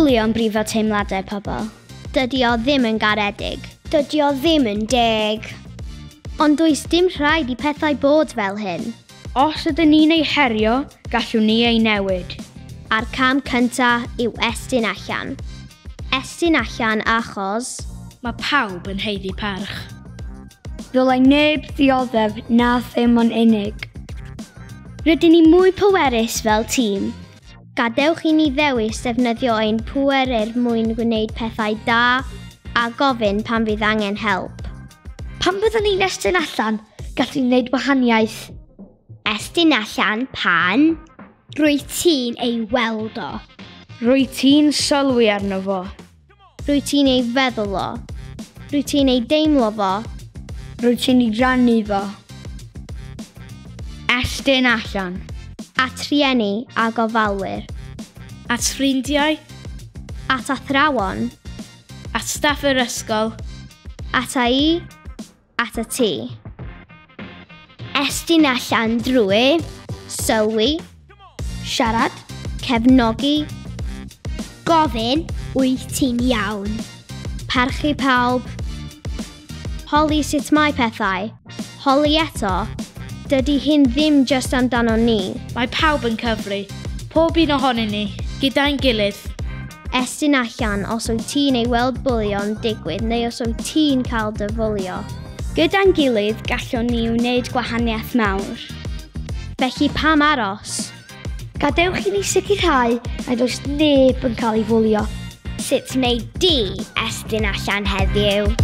fwlio yn brifo teimladau pobl. Dydy o ddim yn garedig. Dydy o ddim yn deg. Ond does dim rhaid i pethau bod fel hyn. Os ydyn ni'n ei herio, gallwn ni ei newid. A'r cam cyntaf yw estyn allan. Estyn allan achos Mae pawb yn heiddi parch. Ddylai neb ddioddef na ddim yn unig. Rydyn ni mwy pwerus fel tîm. Gadewch i ni ddewis defnyddio ein pweryr mwyn gwneud pethau da a gofyn pan fydd angen help. Pan byddwn ni'n estyn allan, gallwn ni wneud gwahaniaeth. Estyn allan pan Rwyt ti'n ei weld o. Rwyt ti'n sylwi arno fo. Rwyt ti'n ei feddwl o. Rwyt ti'n ei deimlo fo. Rwyt ti'n ei rannu fo. Estyn allan. At rhieni a gofalwyr. At ffrindiau. At athrawon. At staff yr ysgol. At a i. At a ti. Estyn allan drwy sylwi, Siarad. cefnogi, Gofyn. Wyt ti'n iawn. parchu pawb, holi sut mae pethau, holi eto, dydy hyn ddim just amdano ni. Mae pawb yn cyfri. Pob un ohonyn ni, gyda'n gilydd. Estyn allan os wyt ti'n ei weld bwlio'n digwydd neu os wyt ti'n cael dy fwlio. Gyda'n gilydd gallwn ni wneud gwahaniaeth mawr. Felly pam aros? Gadewch i ni sicrhau na does neb yn cael ei fwlio. Sut wneud di estyn allan heddiw?